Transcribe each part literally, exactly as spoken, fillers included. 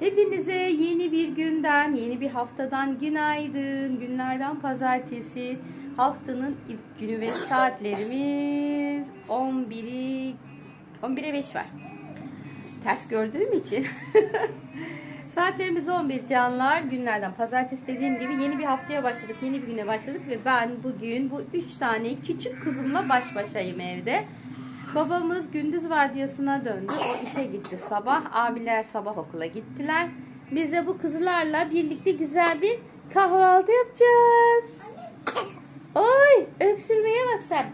Hepinize yeni bir günden, yeni bir haftadan günaydın. Günlerden pazartesi. Haftanın ilk günü ve saatlerimiz on biri on bire beş var. Ters gördüğüm için. Saatlerimiz on bir canlar. Günlerden pazartesi dediğim gibi yeni bir haftaya başladık. Yeni bir güne başladık ve ben bugün bu üç tane küçük kuzumla baş başayım evde. Babamız gündüz vardiyasına döndü. O işe gitti sabah. Abiler sabah okula gittiler. Biz de bu kuzularla birlikte güzel bir kahvaltı yapacağız. Oy, öksürmeye bak sen.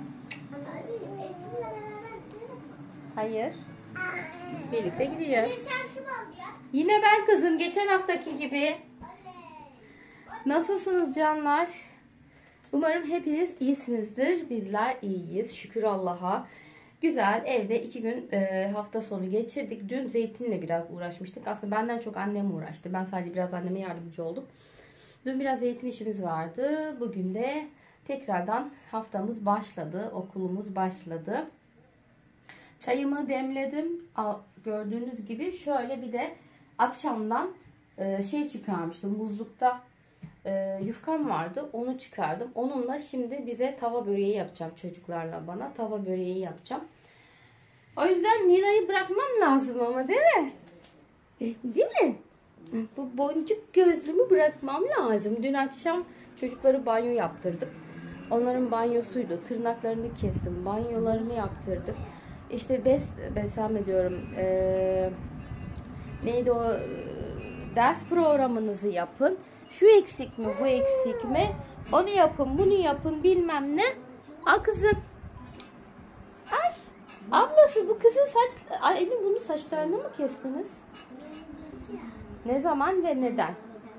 Hayır. Birlikte gidiyoruz. Yine ben kızım, geçen haftaki gibi. Nasılsınız canlar? Umarım hepiniz iyisinizdir. Bizler iyiyiz. Şükür Allah'a. Güzel, evde iki gün e, hafta sonu geçirdik. Dün zeytinle biraz uğraşmıştık. Aslında benden çok annem uğraştı. Ben sadece biraz anneme yardımcı oldum. Dün biraz zeytin işimiz vardı. Bugün de tekrardan haftamız başladı. Okulumuz başladı. Çayımı demledim. Gördüğünüz gibi şöyle bir de akşamdan e, şey çıkarmıştım. Buzlukta e, yufkam vardı. Onu çıkardım. Onunla şimdi bize tava böreği yapacağım. Çocuklarla bana tava böreği yapacağım. O yüzden Nilay'ı bırakmam lazım ama, değil mi? Değil mi? Bu boncuk gözlümü bırakmam lazım. Dün akşam çocukları banyo yaptırdık. Onların banyosuydu. Tırnaklarını kestim. Banyolarını yaptırdık. İşte bes, beslenme diyorum. Ee, neydi o? Ders programınızı yapın. Şu eksik mi? Bu eksik mi? Onu yapın. Bunu yapın. Bilmem ne. Al kızım. Ay. Ablası, bu kızın saç... Ay, elin bunun saçlarını mı kestiniz? Ne zaman ve neden?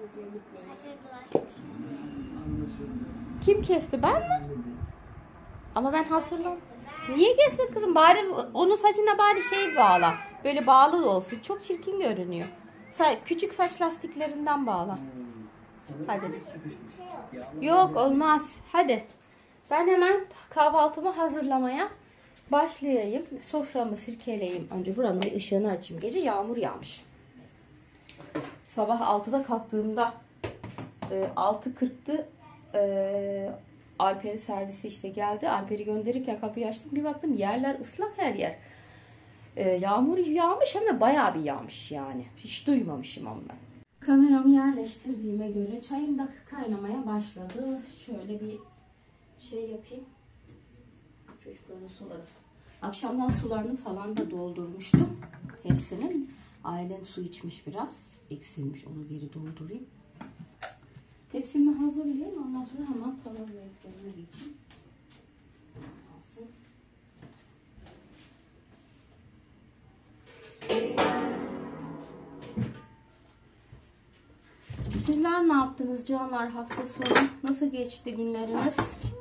Kim kesti? Ben mi? Ama ben hatırlamıyorum. Niye kestin kızım? Bari onun saçına bari şey bağla. Böyle bağlı da olsun. Çok çirkin görünüyor. Küçük saç lastiklerinden bağla. Hadi. Yok, olmaz. Hadi. Ben hemen kahvaltımı hazırlamaya başlayayım. Soframı sirkeleyeyim. Önce buranın ışığını açayım. Gece yağmur yağmış. Sabah altıda kalktığımda altı kırktı. Alper'i servisi işte geldi. Alper'i gönderirken kapıyı açtım. Bir baktım yerler ıslak, her yer. Ee, yağmur yağmış, hem de bayağı bir yağmış yani. Hiç duymamışım ama ben. Kameramı yerleştirdiğime göre çayım da kaynamaya başladı. Şöyle bir şey yapayım. Çocukların suları. Akşamdan sularını falan da doldurmuştum. Hepsinin. Ailem su içmiş biraz. Eksilmiş. Onu geri doldurayım. Tepsimi hazırlayayım. Ondan sonra hemen tava böreklerine geçeyim. Nasıl? Sizler ne yaptınız canlar hafta sonu? Nasıl geçti günleriniz?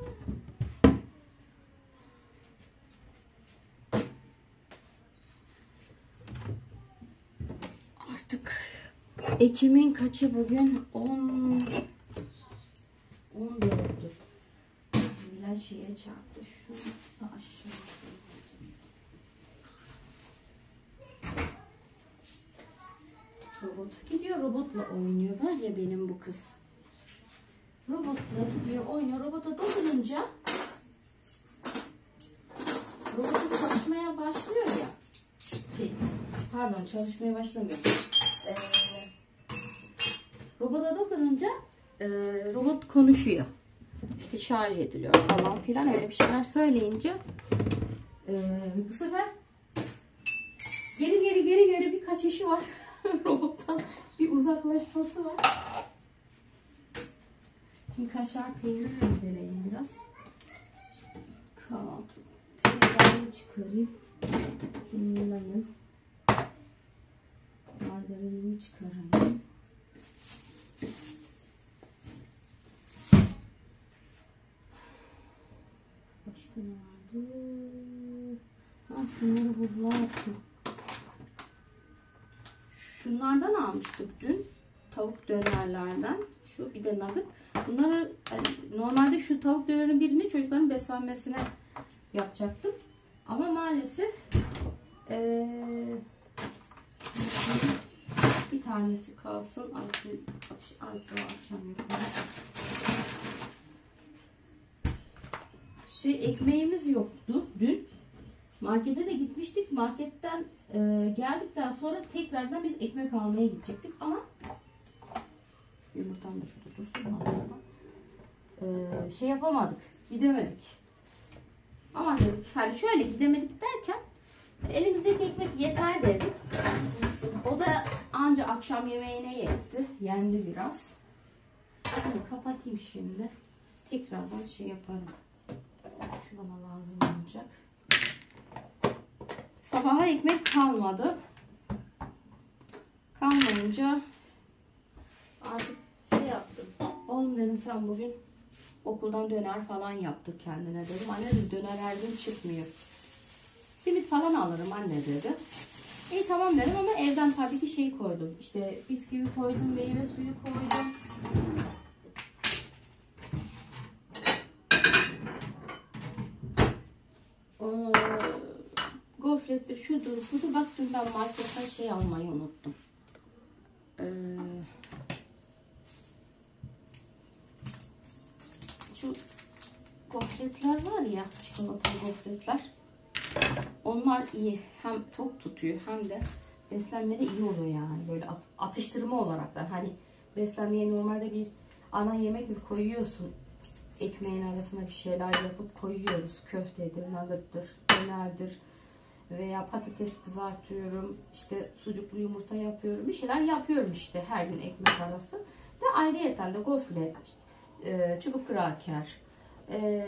Artık Ekim'in kaçı bugün? on on dördü. Bilal şeye çarptı. Şu aşağı. Robot gidiyor, robotla oynuyor. Var ya benim bu kız. Robotla gidiyor, oynuyor. Robota dokununca robot çalışmaya başlıyor ya. Şey, pardon, çalışmaya başlamıyor. Ee, robota dokununca e, robot konuşuyor. İşte şarj ediliyor falan filan, öyle bir şeyler söyleyince e, bu sefer geri geri geri geri bir kaçışı var. Robottan bir uzaklaşması var. Şimdi kaşar peynir rendeleyeyim biraz. Kahvaltı tereyağını çıkarayım. Şunların margarinini çıkarayım. Başka ne vardı? Ha, şunları buzluğa attım. Şunlardan almıştık dün. Tavuk dönerlerden. Şu bir de nugget. Bunları normalde şu tavuk dönerin birini çocukların beslenmesine yapacaktım. Ama maalesef ee, bir tanesi kalsın. Artık akşam yapalım. Şey, ekmeğimiz yoktu dün. Markete de gitmiştik. Marketten e, geldikten sonra tekrardan biz ekmek almaya gidecektik ama yumurtam da şurada dursun aslında. E, şey yapamadık. Gidemedik. Ama dedik hani şöyle gidemedik derken elimizdeki ekmek yeter dedik. O da anca akşam yemeğine yetti. Yendi biraz. Bunu kapatayım şimdi. Tekrardan şey yaparım. Şu bana lazım olacak. Sabaha ekmek kalmadı. Kalmayınca artık şey yaptım. Oğlum dedim sen bugün okuldan döner falan yaptık kendine dedim. Anne dedim döner her gün çıkmıyor. Simit falan alırım anne dedi. İyi tamam dedim ama evden tabii ki şey koydum. İşte bisküvi koydum, meyve suyu koydum. Gofrettir, şudur, budur. Bak dün ben marketten şey almayı unuttum. Ee, şu gofretler var ya, çikolatalı gofretler. Onlar iyi. Hem tok tutuyor hem de beslenmede iyi oluyor yani. Böyle atıştırma olarak da. Hani beslenmeye normalde bir ana yemek mi koyuyorsun? Ekmeğin arasına bir şeyler yapıp koyuyoruz. Köftedir, nugget'tır, dönerdir. Veya patates kızartıyorum. İşte sucuklu yumurta yapıyorum. Bir şeyler yapıyorum işte her gün ekmek arası. Ve ayrıyeten de gofret, e, çubuk kraker, e,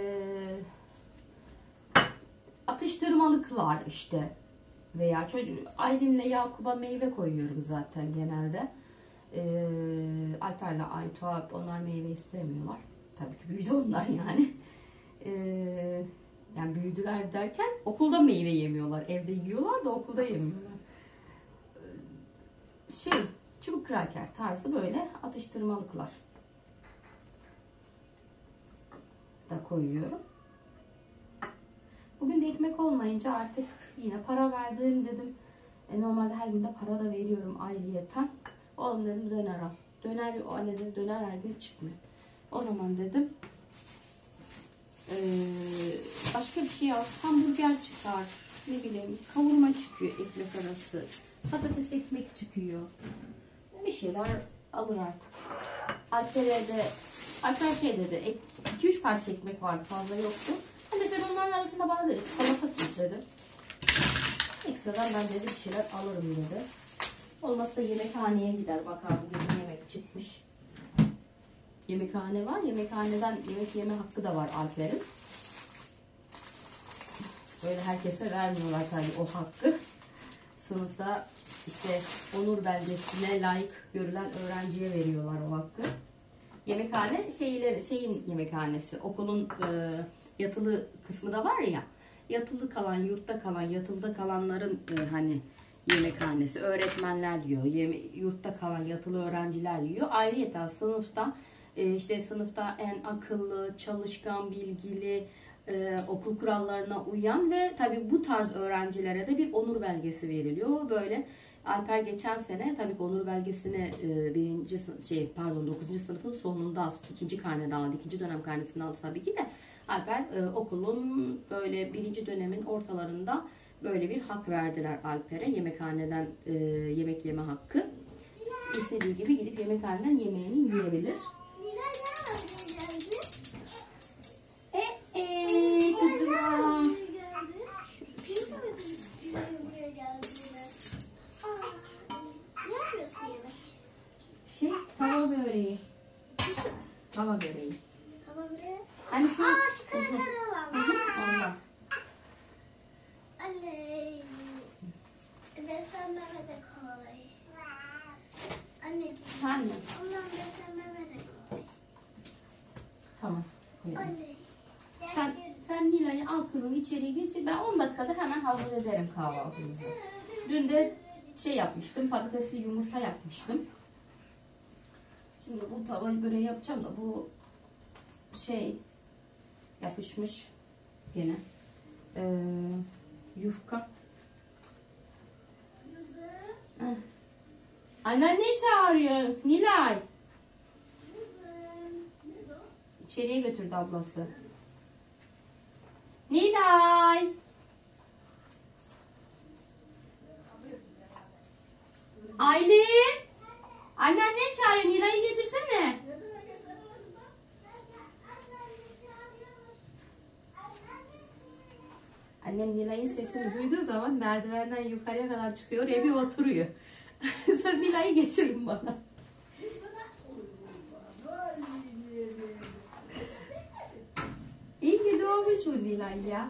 atıştırmalıklar işte. Veya çocuk Aylin'le Yakup'a meyve koyuyorum zaten genelde. E, Alper'le Aytuğa onlar meyve istemiyorlar. Tabii ki büyüdü onlar yani. Eee Yani büyüdüler derken okulda meyve yemiyorlar. Evde yiyorlar da okulda yemiyorlar. Şey, çubuk kraker tarzı böyle atıştırmalıklar da koyuyorum. Bugün de ekmek olmayınca artık yine para verdim dedim. E, normalde her günde para da veriyorum ayrıyeten. Oğlum dedim döner al. Döner, o anne dedi döner her gün çıkmıyor. O zaman dedim Ee, başka bir şey al. Hamburger çıkar. Ne bileyim kavurma çıkıyor ekmek arası. Patates ekmek çıkıyor. Bir şeyler alır artık. Alper'e de Alper şey dedi. iki üç parça ekmek vardı. Fazla yoktu. Mesela onların arasında bana dedi. Çikolata süt dedi. Ekstradan ben dedi bir şeyler alırım dedi. Olmazsa yemekhaneye gider. Bakar bugün yemek çıkmış. Yemekhane var. Yemekhaneden yemek yeme hakkı da var Alper'in. Böyle herkese vermiyorlar tabii o hakkı. Sınıfta işte onur belgesine layık görülen öğrenciye veriyorlar o hakkı. Yemekhane şeyleri, şeyin yemekhanesi. Okulun e, yatılı kısmı da var ya. Yatılı kalan, yurtta kalan, yatılıda kalanların e, hani yemekhanesi. Öğretmenler yiyor. Yeme, yurtta kalan yatılı öğrenciler yiyor. Ayrıyeten sınıfta e, işte sınıfta en akıllı, çalışkan, bilgili, Ee, okul kurallarına uyan ve tabi bu tarz öğrencilere de bir onur belgesi veriliyor. Böyle Alper geçen sene tabii onur belgesini e, birinci şey pardon dokuzuncu sınıfın sonunda ikinci karnede aldı. İkinci dönem karnesini aldı tabii ki de. Alper e, okulun böyle birinci dönemin ortalarında böyle bir hak verdiler Alper'e. Yemekhaneden e, yemek yeme hakkı. İstediği gibi gidip yemekhaneden yemeğini yiyebilir. Eee kızım. Şey tava böreği. Tava böreği. Tava böreği. Hani şu. Aa şu karaları olan. Ondan. Anne. Beslenmeme de koy. Anne. Sen mi? Ondan beslenmeme de koy. Tamam. Koyalım. Anne. Sen, sen Nilay'ı al kızım içeriye getir. Ben on dakikada hemen hazır ederim kahvaltımızı. Dün de şey yapmıştım. Patatesli yumurta yapmıştım. Şimdi bu tava böreği yapacağım da bu şey yapışmış yine. Ee, yufka. Heh. Anneanne çağırıyor. Nilay. İçeriye götürdü ablası. Nilay. Aylin. Anneanne çağırıyor. Nilay'ı getirsene. Annem Nilay'ın sesini duyduğu zaman merdivenden yukarıya kadar çıkıyor. Oraya bir oturuyor. Sonra Nilay'ı getirin bana. İyi ki doğmuş bu Nilay ya.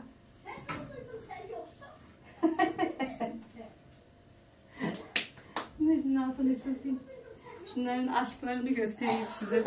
Şunun altını sesiyim. Şunların aşklarını göstereyim size.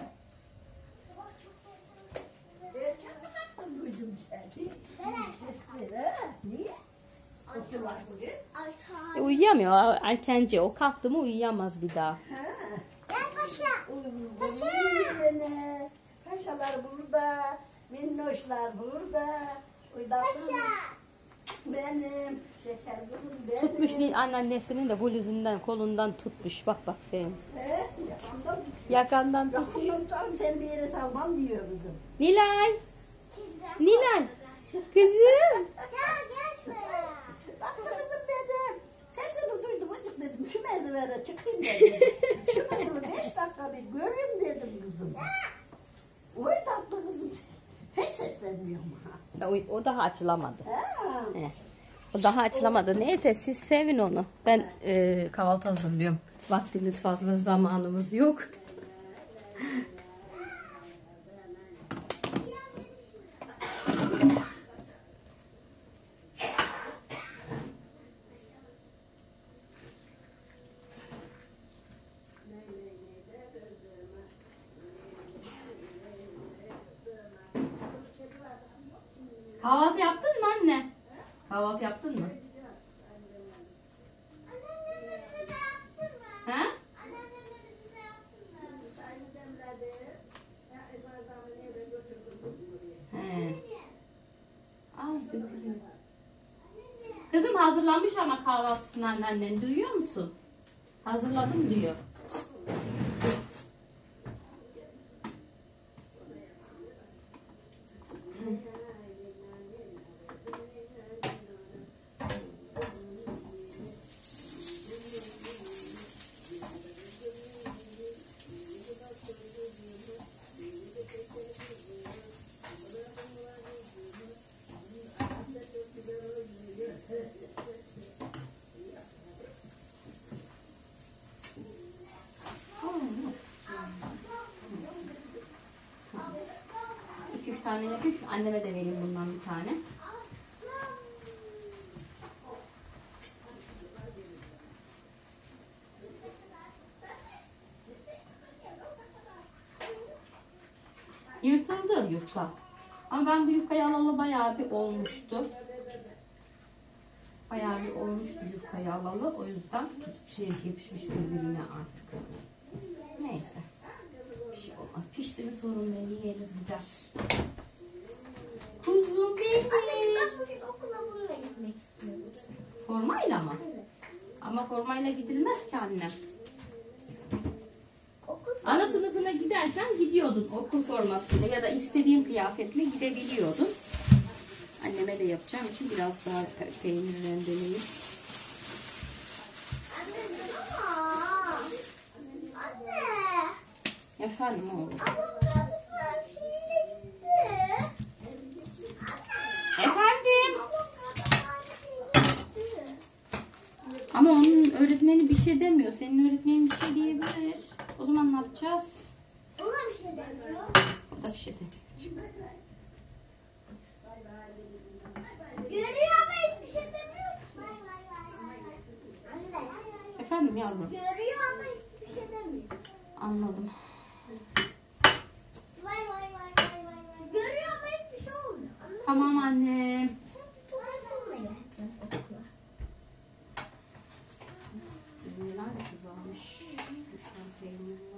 E, uyuyamıyor. Erkenci. O kalktı mı uyuyamaz bir daha. Gel paşa. Paşa. Paşalar burada. Minnoşlar burada. Uydaklım. Benim. Şeker kızım benim. Tutmuş Nil anneannesinin de bluzundan kolundan tutmuş. Bak bak senin. He? Yakandan. Yakandan tut. Yakandan tutarım seni bir yere salmam diyor kızım. Nilay. Nilay. Kızım. Gel gel şuraya. Tatlı kızım benim. Sesini duydum acık dedim. Şu merdivene çıkayım dedim. Şu merdivene beş dakika bir göreyim dedim kızım. Oy tatlı kızım. Hiç seslenmiyorum ha. O, o daha açılamadı. Ha. He. O daha açılamadı. Neyse siz sevin onu. Ben e, kahvaltı hazırlıyorum. Vaktimiz fazla, zamanımız yok. Kahvaltı yaptın mı anne? Kahvaltı yaptın mı? Anneannemle bize yapsın mı? He? Anneannemle bize yapsın mı? Çayını demledi. Ya efendim eve götürdüm buraya. He. Ay dökülüyor. Kızım hazırlanmış ama kahvaltısını anneannen. Duyuyor musun? Hazırladım diyor. iki üç tane yapayım. Anneme de vereyim bundan bir tane. Yırtıldı yufka. Ama ben bu yufkayı alalı bayağı bir olmuştu. Bayağı bir olmuştu yufkayı alalı. O yüzden şey yapışmış birbirine artık. Neyse. Bir şey olmaz. Pişti mi sorun değil. Yeriz gider. Kuzum benim. Ben bugün okula bununla gitmek istiyorum. Formayla mı? Evet. Ama formayla gidilmez ki annem. Okul Ana sınıfına giderken gidiyordun okul formasıyla ya da istediğin kıyafetle gidebiliyordun. Anneme de yapacağım için biraz daha peynir rendeleyip. Anne dur ama. Anne. Efendim oğlum. Ablam galiba şeyine gitti. Efendim. Ablam galiba şeyine gitti. Ama onun öğretmeni bir şey demiyor. Senin öğretmenin bir şey diyebilir. O zaman ne yapacağız? Ona bir şey demiyor. O da bir şey demiyor. Görüyor ama hiçbir şey demiyor ki. Anne. Efendim yavrum. Görüyor ama hiçbir şey demiyor. Anladım. Vay vay vay vay vay vay. Görüyor ama hiçbir şey olmuyor. Anladın mı? Tamam annem. Ben bununla gideceğim okula. Peynirler de kızarmış. Düşen peynirler.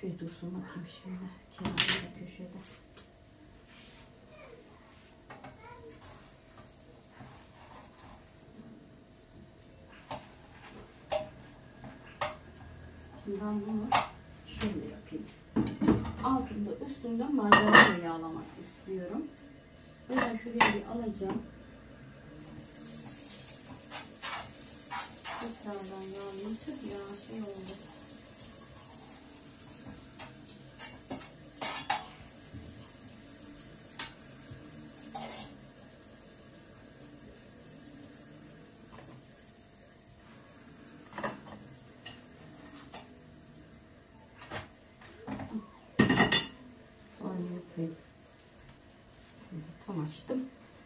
Şöyle dursun bakayım şimdi. Kenarda köşede. Şimdi ben bunu şöyle yapayım. Altında üstünden margarinle yağlamak istiyorum. Ben şuraya bir alacağım. Tekrardan yağlayayım. Tüh ya şey oldu. Şimdi tam açtım.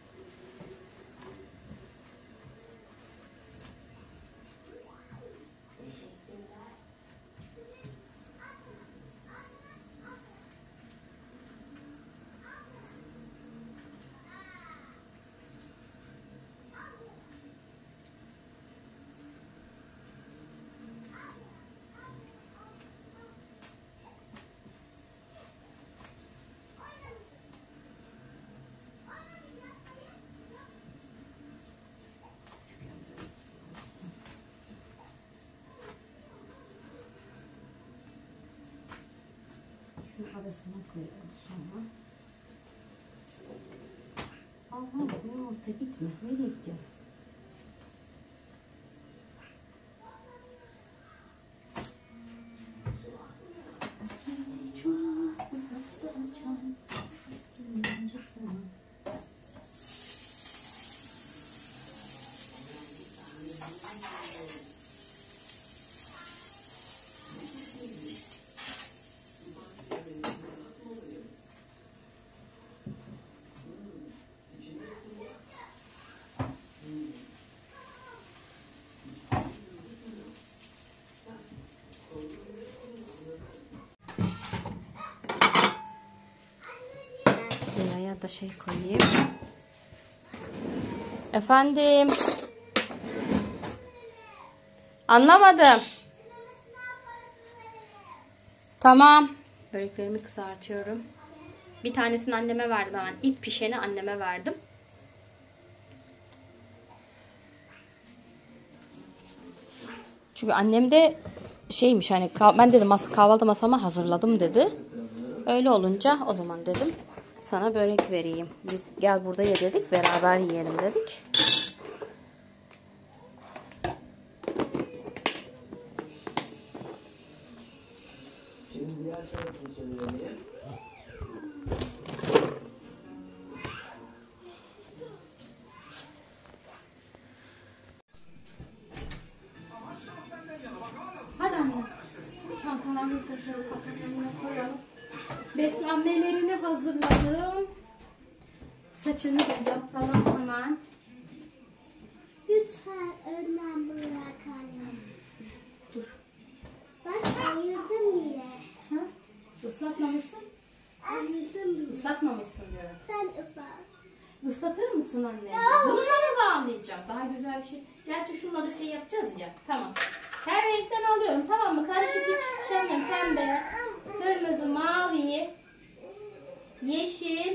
Arasına koyalım sonra. Allah yumurta gitme. Nereye gidiyor? Buraya da şey koyayım. Efendim. Anlamadım. Tamam. Böreklerimi kızartıyorum. Bir tanesini anneme verdim hemen. İlk pişeni anneme verdim. Çünkü annem de şeymiş hani ben dedim kahvaltı masama hazırladım dedi. Öyle olunca o zaman dedim sana börek vereyim. Biz gel burada ye dedik, beraber yiyelim dedik. Hadi anne. Çantalarını da şöyle kapatlarına koyalım. Beslenmelerini hazırladım. Saçını da yapalım hemen. Lütfen önden bırakalım. Dur. Ben ayırdım bile. Ha? Islatmamışsın. Ayırdım bile. Islatmamışsın diyorum. Sen ıslat. Islatır mısın anne? Bununla mı bağlayacağım? Daha güzel bir şey. Gerçi şunla da şey yapacağız ya. Tamam. Her renkten alıyorum. Tamam mı? Karışık hiç şey yapmayayım. Pembe, kırmızı, mavi, yeşil,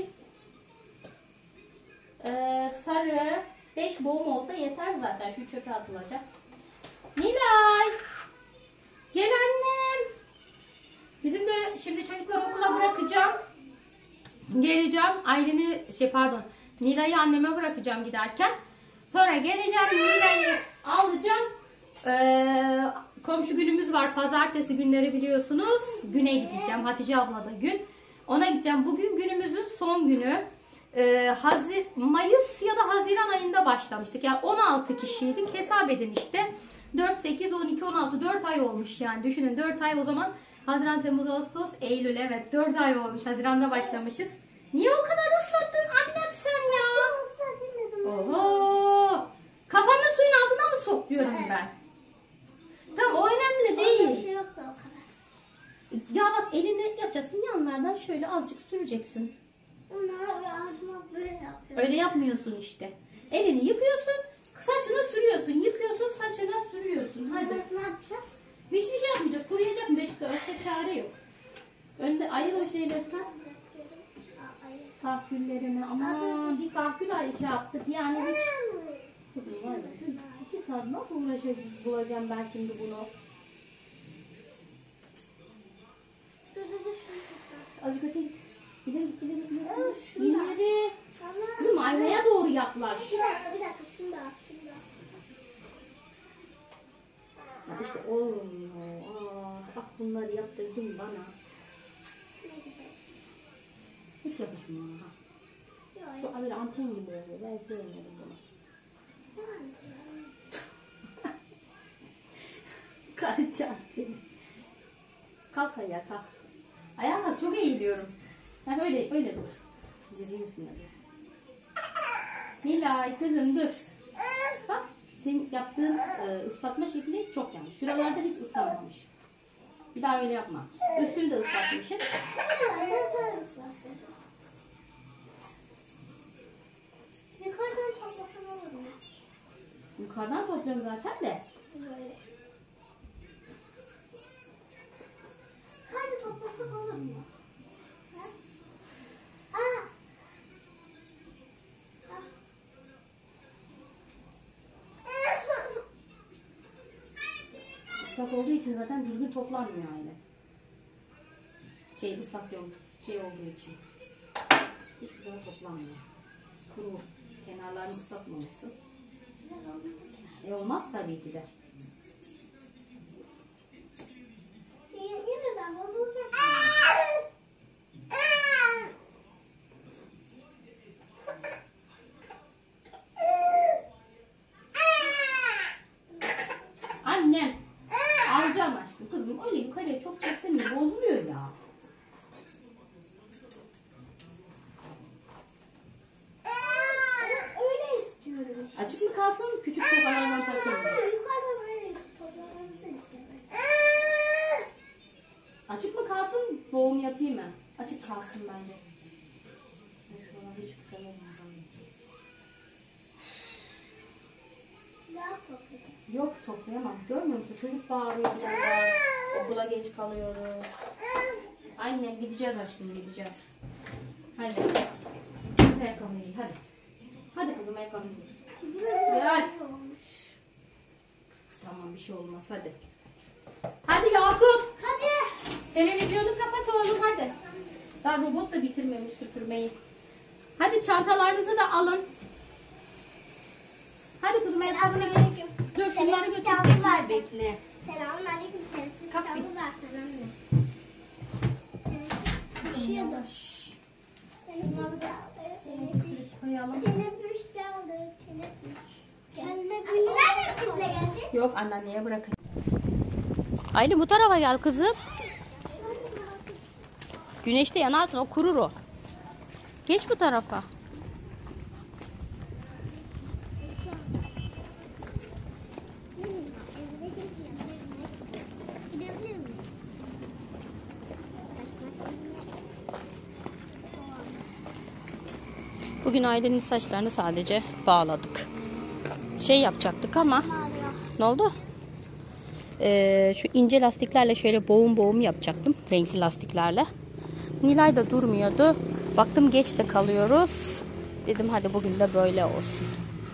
e, sarı. Beş boğum olsa yeter zaten. Şu çöpe atılacak. Nilay! Gel annem. Bizim de şimdi çocukları okula bırakacağım. Geleceğim. Aylin'i şey pardon. Nilay'ı anneme bırakacağım giderken. Sonra geleceğim. Nilay'ı alacağım. Ee, komşu günümüz var. Pazartesi günleri biliyorsunuz. Güne gideceğim. Hatice abla da gün. Ona gideceğim. Bugün günümüzün son günü. Ee, Hazir, Mayıs ya da Haziran ayında başlamıştık. Yani on altı kişiydik. Hesap edin işte. dört, sekiz, on iki, on altı. dört ay olmuş yani. Düşünün dört ay o zaman. Haziran, Temmuz, Ağustos, Eylül, evet dört ay olmuş. Haziran'da başlamışız. Niye o kadar ıslattın annem sen ya? Oho! Kafanı suyun altına mı sok diyorum ben. Tamam o önemli değil. Şey yok da o kadar. Ya bak elini yapacaksın yanlardan şöyle azıcık süreceksin. Onlar ağzıma böyle yapıyor. Öyle yapmıyorsun işte. Elini yıkıyorsun, saçına sürüyorsun. Yıkıyorsun, saçına sürüyorsun. Hadi. Biz ne yapacağız? Hiçbir şey yapmayacağız. Kuruyacak mı? Başka çare yok. Önde ayır o şeyleri sen. Kahküllerimi. Aman bir kahkül ay şey yaptık. Yani hiç. Kızım var ya. İki saat nasıl uğraşacağız, bulacağım ben şimdi bunu. Azıcık öte git. Gidelim gidelim gidelim. İleri. Kızım aynaya doğru yaklaş. Bir dakika bir dakika şunu da şunu da. Ya işte olmuyor. Ah, ah bunları yaptırdın bana. Hiç yakışmıyor ha. Şu böyle anten gibi oluyor. Ben sevmedim bunu. Karıcı anteni. Kalk ayağa kalk. Ayağa kalk, çok eğiliyorum. Ha öyle öyle dur. Dizinin üstüne dur. Nilay kızım dur. Bak senin yaptığın e, ıslatma şekli çok yanlış. Şuralarda hiç ıslanmamış. Bir daha öyle yapma. Üstünü de ıslatmışım. Yukarıdan toplasam olur mu? Yukarıdan topluyorum zaten de. Böyle. Hadi toplasak olur mu? Ha? Aa! Islak olduğu için zaten düzgün toplanmıyor aile. Şey ıslak yok. Şey olduğu için. Hiç güzel toplanmıyor. Kuru. Kenarlarını ıslatmamışsın. E olmaz tabii ki de. Yeniden bozulacak. Annem. Alacağım aşkım. Kızım öyle yukarıya çok çeksene bozuluyor ya. Öyle istiyorum. Açık mı kalsın? Küçük tokalardan takayım. Yukarıda böyle toplamamızı istiyorum. Açık mı kalsın? Boğum yapayım mı? Açık kalsın bence. Ben şuralar hiç güzel olmadı. Daha toplayacağım. Yok toplayamam. Görmüyor musun? Çocuk bağırıyor bir yandan. Okula geç kalıyoruz. Annem gideceğiz aşkım gideceğiz. Hadi. Hadi ayakkabını giy hadi. Hadi kızım ayakkabını giy. Gel. Tamam bir şey olmaz hadi. Hadi Yakup. Hadi. Televizyonu kapat oğlum hadi. Daha robot da bitirmemiş süpürmeyi. Hadi çantalarınızı da alın. Hadi kuzum ayakkabını giy. Selamünaleyküm. Dur şunları Teneffüs götür. kağıdı Bekle, var. bekle. Selamünaleyküm. Teneffüs Kalk kağıdı bir. zaten anne. Düşüyordu. Şşş. Teneffüs kağıdı. Teneffüs. Koyalım. Teneffüs çaldı. Teneffüs. Anne nereden kütle gelecek? Yok anneanneye bırakayım. Aylin bu tarafa gel kızım. Güneşte yanarsın o kurur o. Geç bu tarafa. Gidebilir miyim? Bugün Aylin'in saçlarını sadece bağladık. Şey yapacaktık ama ne oldu? Ee, şu ince lastiklerle şöyle boğum boğum yapacaktım. Renkli lastiklerle. Nilay da durmuyordu. Baktım geç de kalıyoruz. Dedim hadi bugün de böyle olsun.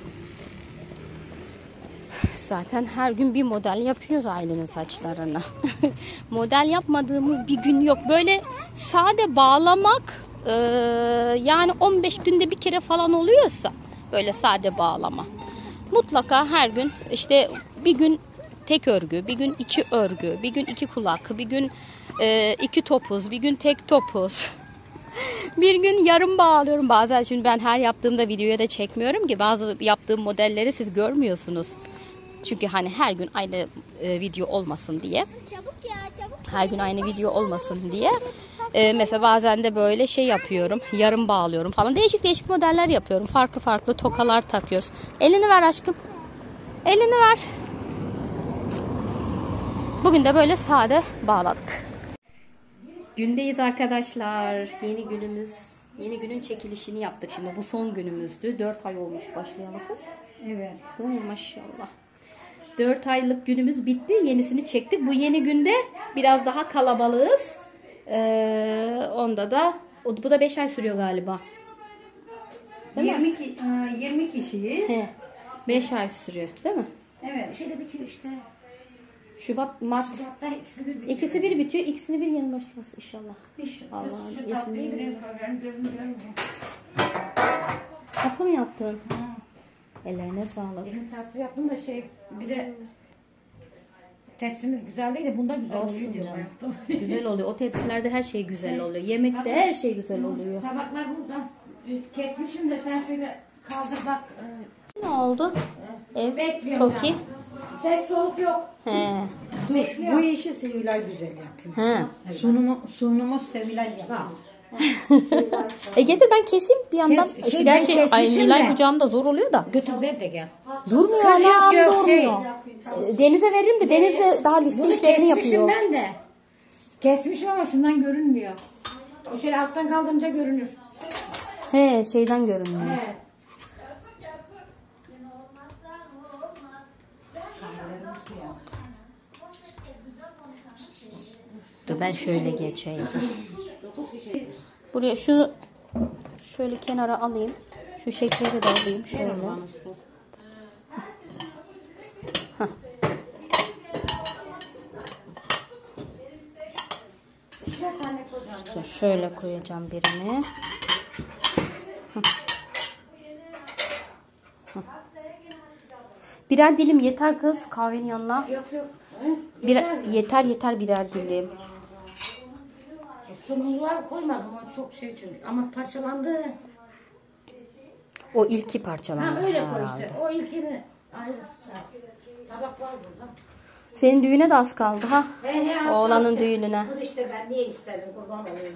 Zaten her gün bir model yapıyoruz Aylin'in saçlarını. Model yapmadığımız bir gün yok. Böyle sade bağlamak e, yani on beş günde bir kere falan oluyorsa böyle sade bağlama. Mutlaka her gün işte bir gün tek örgü, bir gün iki örgü, bir gün iki kulak, bir gün e, iki topuz, bir gün tek topuz. Bir gün yarım bağlıyorum bazen. Şimdi ben her yaptığımda videoya da çekmiyorum ki bazı yaptığım modelleri siz görmüyorsunuz. Çünkü hani her gün aynı e, video olmasın diye. Çabuk ya çabuk. Her gün aynı video olmasın diye. E, mesela bazen de böyle şey yapıyorum. Yarım bağlıyorum falan. Değişik değişik modeller yapıyorum. Farklı farklı tokalar takıyoruz. Elini ver aşkım. Elini ver. Bugün de böyle sade bağladık. Gündeyiz arkadaşlar. Yeni günümüz. Yeni günün çekilişini yaptık. Şimdi bu son günümüzdü. dört ay olmuş başlayalı kız. Evet. Değil mi? Maşallah. dört aylık günümüz bitti. Yenisini çektik. Bu yeni günde biraz daha kalabalığız. Ee, onda da o- bu da beş ay sürüyor galiba. yirmi, ki, aa, yirmi kişiyiz. He. beş ay sürüyor, değil mi? Evet. Şeyde bitiyor işte. Şubat, Mart. Şubat'ta hepsi bir bitiyor. İkisi bir bitiyor, ikisini bir yanı başlaması inşallah. İnşallah. Allah'ım, Şu yesin tatlıyı diye. biraz koyarım, gözüm görmüyor. Tatlı mı yaptın? Ellerine sağlık. Benim tatlı yaptım da şey, bir de tepsimiz güzel değil de bunda güzel Olsun oluyor diye canım. yaptım. Güzel oluyor. O tepsilerde her şey güzel oluyor. Yemekte her şey güzel oluyor. Tabaklar burada. Kesmişim de sen şöyle kaldır bak. Ne oldu? Ev Bekliyorum Toki. canım. Ses soluk yok. He. Bu işi Sevilay güzel yapıyor. He. Sunumu, sunumu Sevilay yapıyor. E getir ben keseyim bir yandan. Kes- işte şey, ben gerçi ay, kesmişim Nilay de. kucağımda zor oluyor da. Götür ver de gel. Durmuyor Kız yok, anam yok, şey. durmuyor. E, Deniz'e veririm de Deniz'le daha liste Bunu işlerini kesmişim yapıyor. ben de. Kesmişim ama şundan görünmüyor. O şöyle alttan kaldırınca görünür. He şeyden görünüyor. Evet. Dur ben şöyle geçeyim. Buraya şu şöyle kenara alayım. Şu şekeri de alayım şöyle. Hah. Dur, şöyle koyacağım birini. Hah. Hah. Birer dilim yeter kız kahvenin yanına. Yok yok. Bir, yeter yeter birer dilim. Sunumluğa koymadım o çok şey çünkü ama parçalandı. O ilki Ha parçalandı öyle koy herhalde. işte. O ilkini ayrı. Tabak var burada. Senin düğüne de az kaldı ha. He he. az Oğlanın kalsın. düğününe. Kız işte ben niye istedim kurban olayım.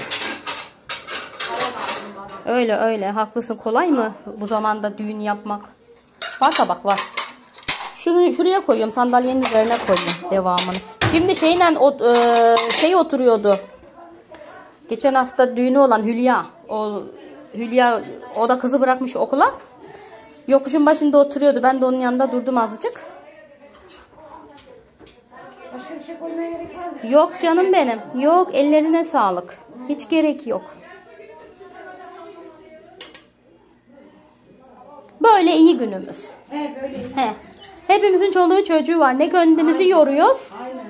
Para lazım bana. Öyle öyle haklısın. Kolay mı bu zamanda düğün yapmak? Var tabak var. Şunu şuraya koyuyorum. Sandalyenin üzerine koyayım devamını. Şimdi şeyle o e, şey oturuyordu. Geçen hafta düğünü olan Hülya. O Hülya o da kızı bırakmış okula. Yokuşun başında oturuyordu. Ben de onun yanında durdum azıcık. Başka bir şey koymaya gerek var mı? Yok canım benim. Yok ellerine sağlık. Hiç gerek yok. Böyle iyi günümüz. He böyle. He. Hepimizin çoluğu çocuğu var. Ne kendimizi yoruyoruz. Aynen.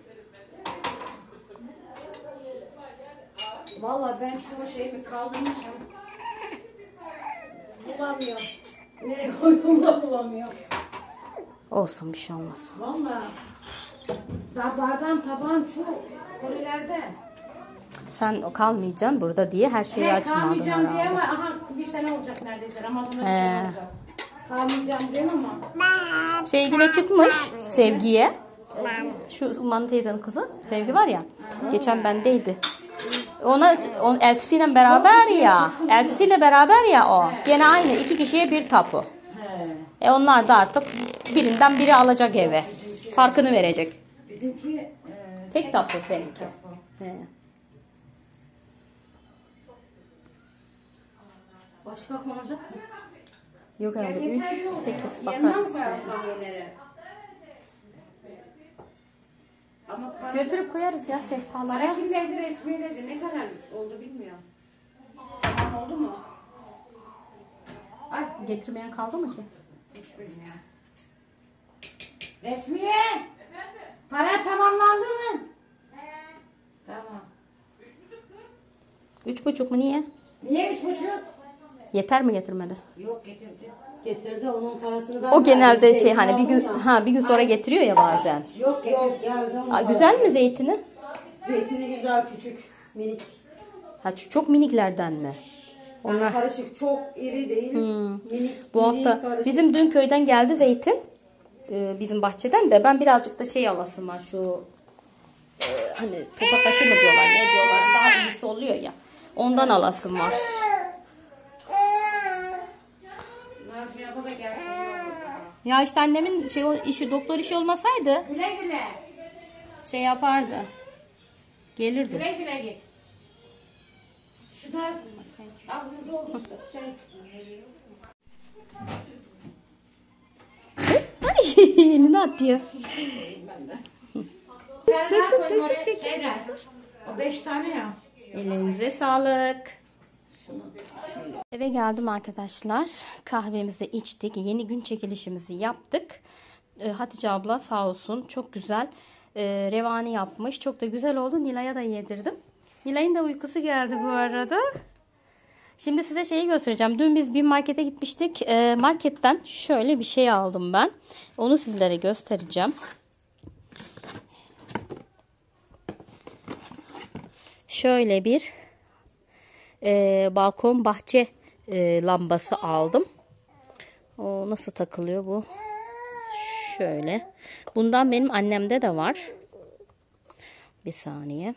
Vallahi ben şu şeyimi kaldırmışım. Bulamıyorum. Nereye koyduğumu da bulamıyorum. Olsun bir şey olmaz. Vallahi. Daha bardağım tabağım şu kolilerde. Sen kalmayacaksın burada diye her şeyi He, açmadın kalmayacağım diye herhalde. ama aha bir sene olacak neredeyse. Ramazan'a bir He. sene olacak. Kalmayacağım diyeyim ama. Şey yine çıkmış Sevgi'ye. Şu Uman teyzenin kızı Sevgi var ya. Geçen bendeydi. Ona on, eltisiyle beraber ya. Eltisiyle beraber ya o. Gene aynı iki kişiye bir tapu. He. E onlar da artık birinden biri alacak eve. Farkını verecek. Bizimki e, Tek tapu seninki. He. başka konacak mı? Yok herhalde üç, sekiz Yanına mı bakarız. koyalım kahveleri? Ama para, Götürüp koyarız ya sehpalara. para kimlerdi resmiyeledi? Ne kadar oldu bilmiyorum. Tamam oldu mu? Ay Getirmeyen kaldı mı ki? hiç bilmiyorum. Resmiye! Para tamamlandı mı? Tamam. Üç buçuk mu niye? Niye üç buçuk? Yeter mi getirmedi? Yok getirdi. Getirdi onun parasını ben O genelde verdim. şey hani bir gün Zeytin aldım ha bir gün sonra getiriyor ya bazen. Yok ya. Yok getirdi. geldi onun Aa, güzel mi parası. zeytini? Zeytini güzel küçük minik. Ha ç- çok miniklerden mi? Yani Onlar karışık çok iri değil. Hmm. Minik bu iri, hafta karışık. bizim dün köyden geldi zeytin. Ee, bizim bahçeden de ben birazcık da şey alasım var şu e, hani topak aşı mı diyorlar ne diyorlar daha iyisi oluyor ya. Ondan alasım var. Nafiye abla da geldi. iyi oldu. Ya işte annemin şey o işi doktor işi olmasaydı Güle güle. şey yapardı. Gelirdi. Güle güle git. Şu da al burada olursa şey. Ay elini at diyor. Ben daha koyayım oraya şeyler. O beş tane ya. Ellerinize sağlık. Eve geldim arkadaşlar. Kahvemizi içtik. Yeni gün çekilişimizi yaptık. Ee, Hatice abla sağ olsun çok güzel e, revani yapmış. Çok da güzel oldu. Nilay'a da yedirdim. Nilay'ın da uykusu geldi bu arada. Şimdi size şeyi göstereceğim. Dün biz bir markete gitmiştik. E, marketten şöyle bir şey aldım ben. Onu sizlere göstereceğim. Şöyle bir e, balkon bahçe e, lambası aldım. O nasıl takılıyor bu? Şöyle. Bundan benim annemde de var. Bir saniye.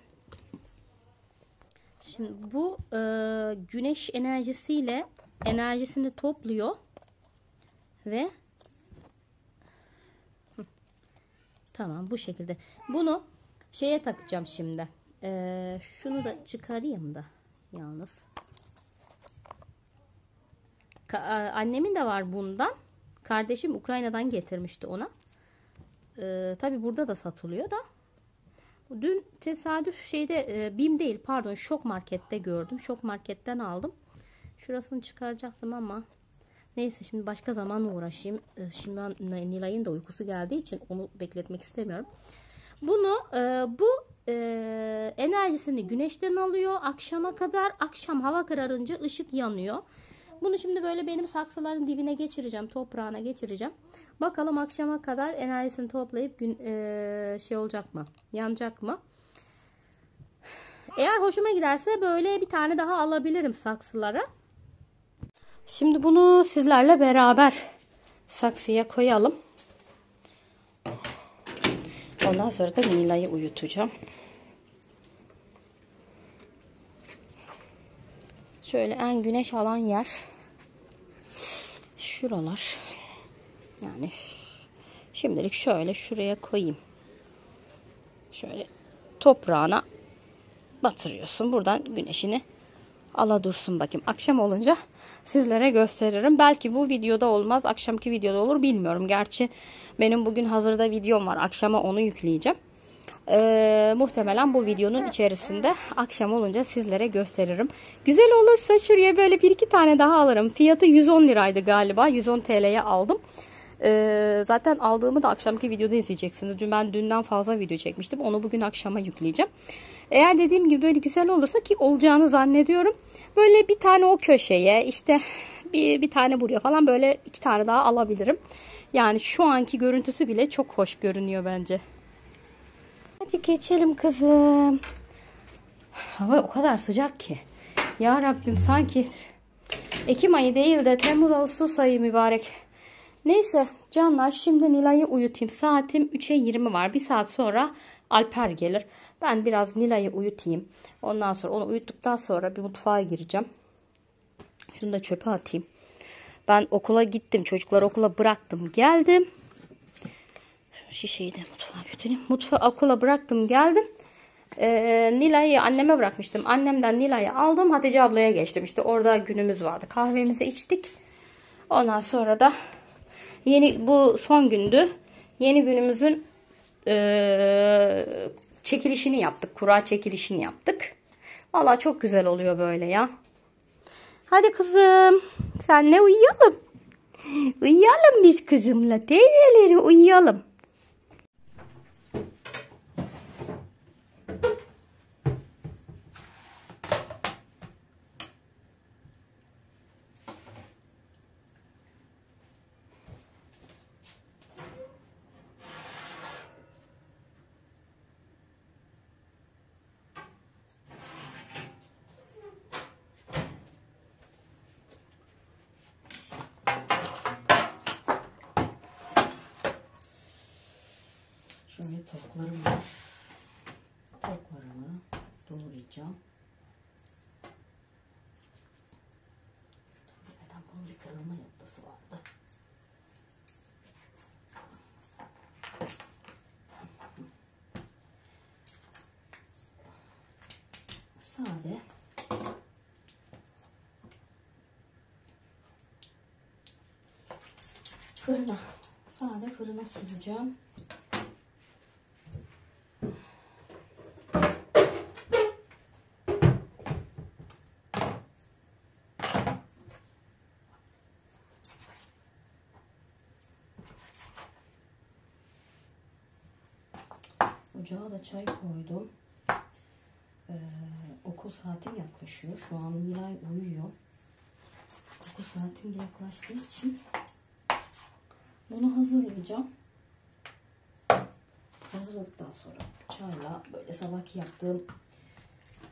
Şimdi bu e, güneş enerjisiyle enerjisini topluyor ve Hı. Tamam bu şekilde. Bunu şeye takacağım şimdi. E, şunu da çıkarayım da yalnız. Ka annemin de var bundan. Kardeşim Ukrayna'dan getirmişti ona. E, tabi burada da satılıyor da. Dün tesadüf şeyde e, BİM değil pardon Şok Market'te gördüm. Şok Market'ten aldım. Şurasını çıkaracaktım ama neyse şimdi başka zaman uğraşayım. E, şimdi Nilay'ın da uykusu geldiği için onu bekletmek istemiyorum. Bunu e, bu e, enerjisini güneşten alıyor. Akşama kadar akşam hava kararınca ışık yanıyor. Bunu şimdi böyle benim saksıların dibine geçireceğim. Toprağına geçireceğim. Bakalım akşama kadar enerjisini toplayıp gün, e, şey olacak mı? Yanacak mı? Eğer hoşuma giderse böyle bir tane daha alabilirim saksılara. Şimdi bunu sizlerle beraber saksıya koyalım. Ondan sonra da Nilay'ı uyutacağım. Şöyle en güneş alan yer şuralar. Yani şimdilik şöyle şuraya koyayım. Şöyle toprağına batırıyorsun. Buradan güneşini ala dursun bakayım. Akşam olunca sizlere gösteririm. Belki bu videoda olmaz. Akşamki videoda olur bilmiyorum. Gerçi benim bugün hazırda videom var. Akşama onu yükleyeceğim. Ee, muhtemelen bu videonun içerisinde akşam olunca sizlere gösteririm. Güzel olursa şuraya böyle bir iki tane daha alırım. Fiyatı yüz on liraydı galiba. yüz on T L'ye aldım. Ee, zaten aldığımı da akşamki videoda izleyeceksiniz. Dün ben dünden fazla video çekmiştim. Onu bugün akşama yükleyeceğim. Eğer dediğim gibi böyle güzel olursa ki olacağını zannediyorum. Böyle bir tane o köşeye işte bir, bir tane buraya falan böyle iki tane daha alabilirim. Yani şu anki görüntüsü bile çok hoş görünüyor bence. Hadi geçelim kızım. Hava o kadar sıcak ki. Ya Rabbim sanki Ekim ayı değil de Temmuz Ağustos ayı mübarek. Neyse canlar şimdi Nilay'ı uyutayım. Saatim üçe yirmi var. Bir saat sonra Alper gelir. Ben biraz Nilay'ı uyutayım. Ondan sonra onu uyuttuktan sonra bir mutfağa gireceğim. Şunu da çöpe atayım. Ben okula gittim. Çocukları okula bıraktım. Geldim. Şişeyi de mutfağa götüreyim. Mutfağa okula bıraktım. Geldim. Ee, Nilay'ı anneme bırakmıştım. Annemden Nilay'ı aldım. Hatice ablaya geçtim. İşte orada günümüz vardı. Kahvemizi içtik. Ondan sonra da yeni bu son gündü. Yeni günümüzün e, çekilişini yaptık. Kura çekilişini yaptık. Vallahi çok güzel oluyor böyle ya. Hadi kızım. Senle uyuyalım. Uyuyalım biz kızımla. Teyzeleri uyuyalım. Şöyle tavuklarım var. Tavuklarımı doğrayacağım. Neden bunun bir kırılma noktası vardı. Sade. Fırına. Sade fırına süreceğim. Ocağa da çay koydum. Ee, okul saatim yaklaşıyor. Şu an Nilay uyuyor. Okul saatim yaklaştığı için bunu hazırlayacağım. Hazırladıktan sonra çayla böyle sabahki yaptığım e,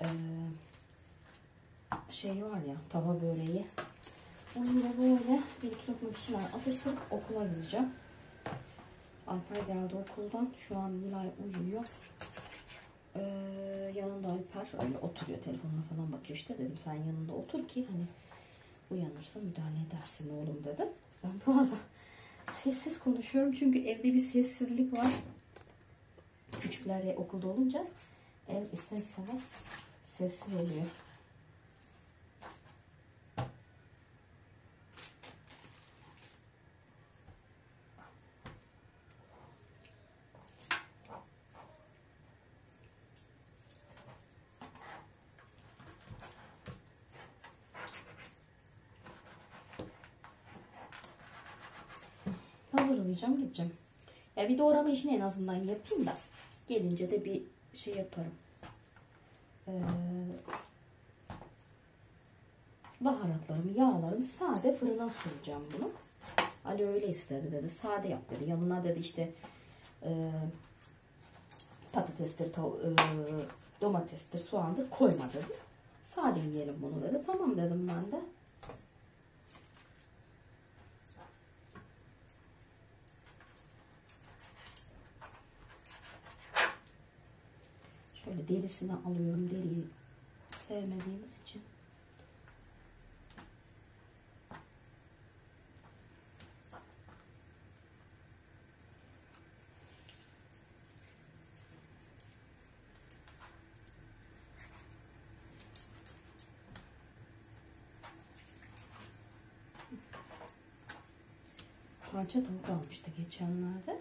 şey var ya, tava böreği. Onu da böyle bir iki lokma bir şeyler atıştırıp okula gideceğim. Alper geldi okuldan. Şu an Nilay uyuyor. Ee, yanında Alper öyle oturuyor, telefonuna falan bakıyor. İşte dedim sen yanında otur ki hani uyanırsa müdahale edersin oğlum dedim. Ben bu arada sessiz konuşuyorum çünkü evde bir sessizlik var. Küçükler okulda olunca ev ister istemez sessiz oluyor. Hazırlayacağım, gideceğim. Ya bir doğrama işini en azından yapayım da gelince de bir şey yaparım. Ee, baharatlarımı, yağlarımı sade fırına süreceğim bunu. Ali öyle istedi dedi. Sade yap dedi. Yanına dedi işte e, patatestir, e, domatestir, soğandır koyma dedi. Sade yiyelim bunu dedi. Tamam dedim ben de. Şöyle derisini alıyorum. Deriyi sevmediğimiz için. Parça tavuk almıştı geçenlerde.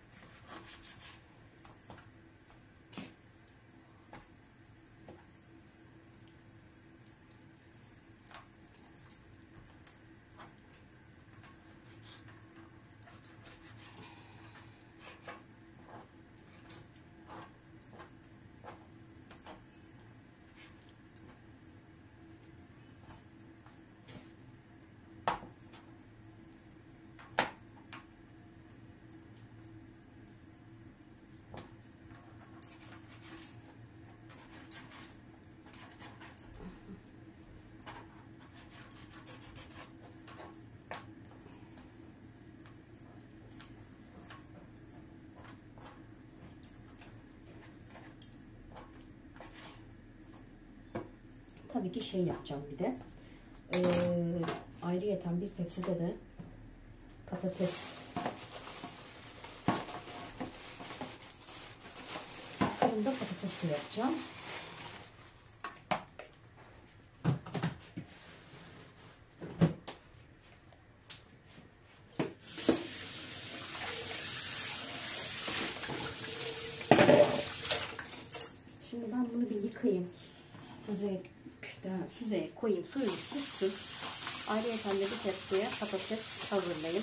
Tabii ki şey yapacağım bir de. Ee, ayrıyeten bir tepside de patates fırında patates yapacağım. Şimdi ben bunu bir yıkayayım. Süzeye, işte, süzeye koyayım. Suyunu tutsun. Ayrıyeten de bir tepsiye patates hazırlayayım.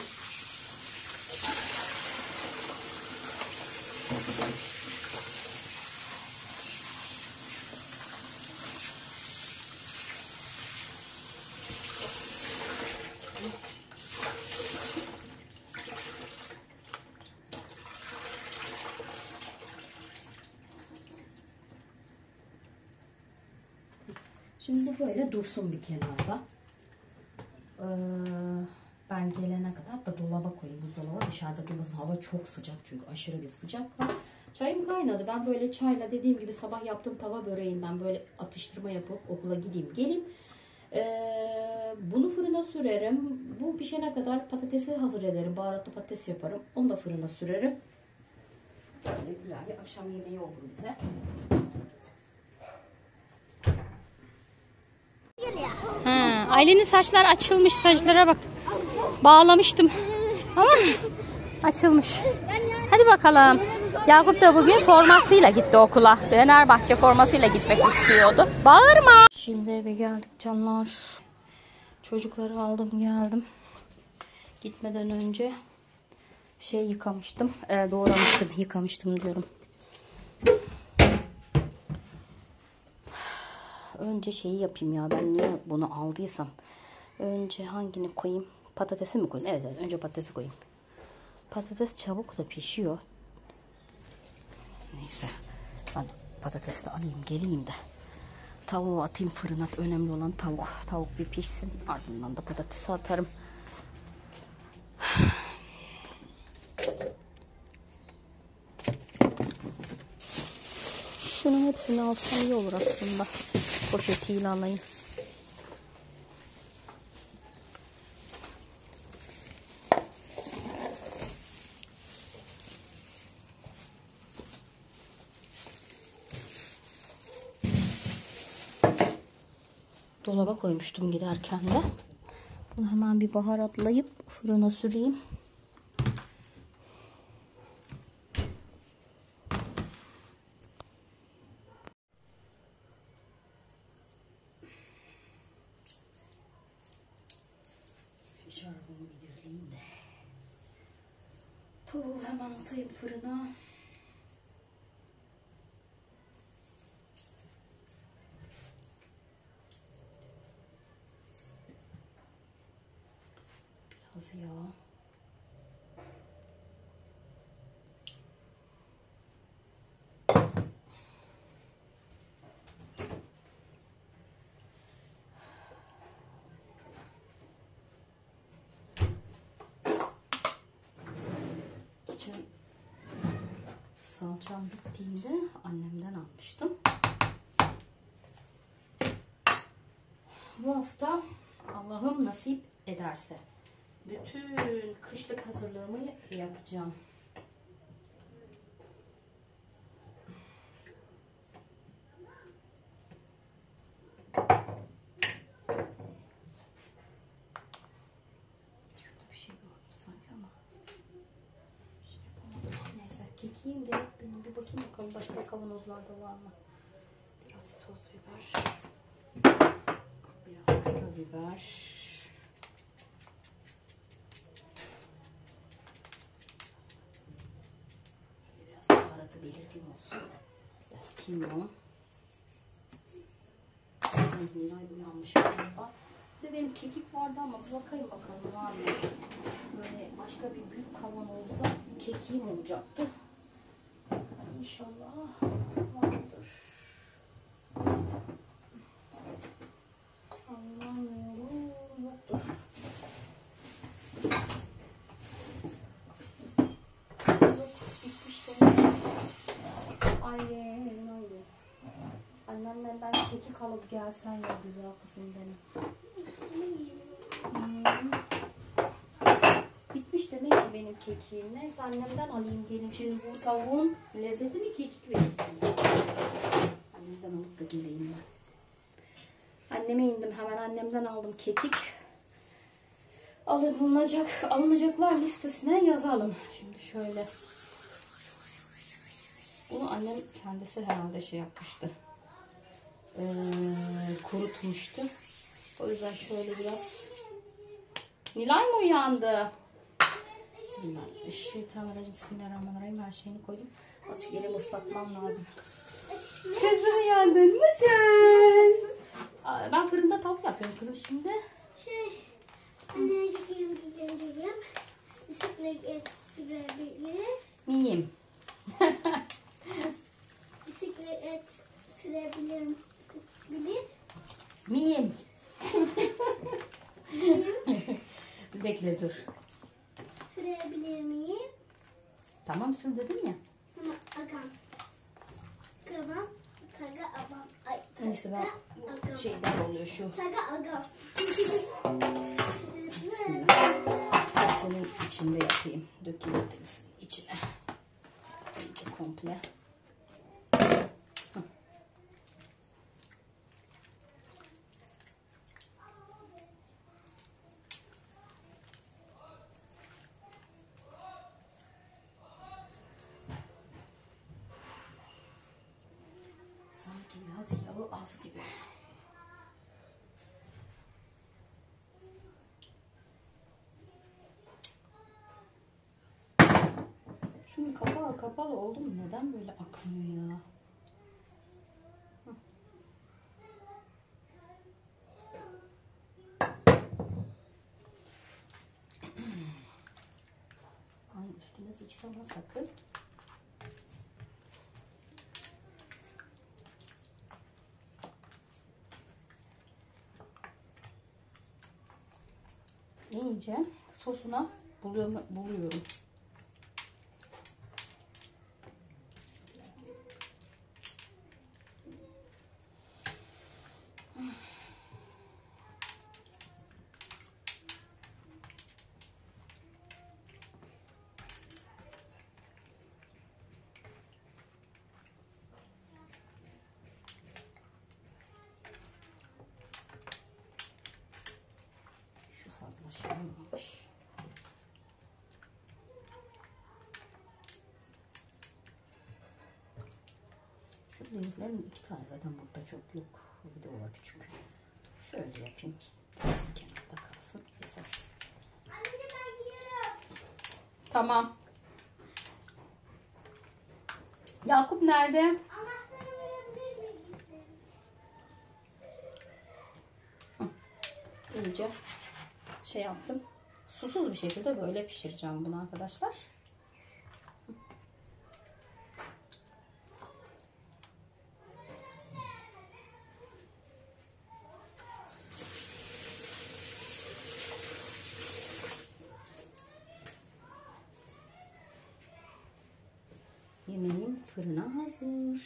Şimdi bu böyle dursun bir kenarda. Ee, ben gelene kadar da dolaba koyayım. Buzdolabı dışarıda durmasın. Hava çok sıcak çünkü aşırı bir sıcak var. Çayım kaynadı. Ben böyle çayla dediğim gibi sabah yaptığım tava böreğinden böyle atıştırma yapıp okula gideyim geleyim. Ee, bunu fırına sürerim. Bu pişene kadar patatesi hazır ederim. Baharatlı patates yaparım. Onu da fırına sürerim. Böyle güzel bir akşam yemeği olur bize. Ha, Aylin'in saçları açılmış, saçlara bak. Bağlamıştım. Ama açılmış. Hadi bakalım. Yakup da bugün formasıyla gitti okula. Fenerbahçe formasıyla gitmek istiyordu. Bağırma. Şimdi eve geldik canlar. Çocukları aldım geldim. Gitmeden önce şey yıkamıştım. E, doğramıştım, yıkamıştım diyorum. önce şeyi yapayım ya. Ben niye bunu aldıysam. Önce hangini koyayım? Patatesi mi koyayım? Evet, evet. Önce patatesi koyayım. Patates çabuk da pişiyor. Neyse. Ben patatesi de alayım geleyim de. Tavuğu atayım fırına. Önemli olan tavuk. Tavuk bir pişsin. Ardından da patatesi atarım. Şunun hepsini alsam iyi olur aslında. Poşetiyle alayım. Dolaba koymuştum giderken de. Bunu hemen bir baharatlayıp fırına süreyim. Şöyle bunu bir düzleyeyim de. Tavuğu hemen atayım fırına. Biraz yağ. Geçen salçam bittiğinde annemden almıştım. Bu hafta Allah'ım nasip ederse bütün kışlık hazırlığımı yapacağım. Şurada bir şey vardı sanki ama şey yapamadım. Neyse, kekiğim gerek benim. Bir bakayım bakalım başka kavanozlarda var mı? Biraz toz biber. Biraz karabiber. Biraz baharatı belirgin olsun. Biraz kimyon. Nilay uyanmış galiba. Bir de benim kekik vardı ama bakayım bakalım var mı? Böyle başka bir büyük kavanozda kekiğim olacaktı. İnşallah vardır. Anlamıyorum. Yoktur. Yok. Bitmiş de. Ay Nilay. Annemden ben kekik alıp gelsen ya güzel kızım benim. Hmm. Bitmiş demek ki benim kekiğim. Neyse annemden alayım geleyim. Şimdi bu tavuğun lezzetini kekik verir çünkü. Annemden alıp da geleyim ben. Anneme indim. Hemen annemden aldım kekik. Alınacak, alınacaklar listesine yazalım. Şimdi şöyle. Bunu annem kendisi herhalde şey yapmıştı. Ee, kurutmuştu. O yüzden şöyle biraz. Nilay mı uyandı? Bismillahirrahmanirrahim. Bismillahirrahmanirrahim. Her şeyini koydum. Açık elimi ıslatmam lazım. Kızım uyandın mı sen? Aa, ben fırında tavuk yapıyorum kızım şimdi. Şey, anne gidiyorum gidiyorum. Bisiklet sürebilir. Miyim? Bisiklet sürebilirim. Bilir. Miyim? Bekle dur. Sürebilir miyim? Tamam sür dedim ya. Ama agam. Tamam. Taga agam. Ay, Neyse ben bu şeyden oluyor şu. Taga agam. Bismillah. Ben senin içinde yapayım. Dökeyim tepsinin içine. İyice komple. Sanki biraz yağı az gibi. Şunun kapağı kapalı oldu mu? Neden böyle akmıyor ya? Sıçrama sakın. İyice sosuna buluyorum. buluyorum. Şu fazla şey olmamış. Şu denizlerin iki tane zaten burada çok yok. Bir de o var küçük. Şöyle yapayım ki kenarda kalsın esas. Anneciğim ben gidiyorum. Tamam. Yakup nerede? Anahtarı verebilir miyim? İyice şey yaptım. Susuz bir şekilde böyle pişireceğim bunu arkadaşlar. Yemeğim fırına hazır.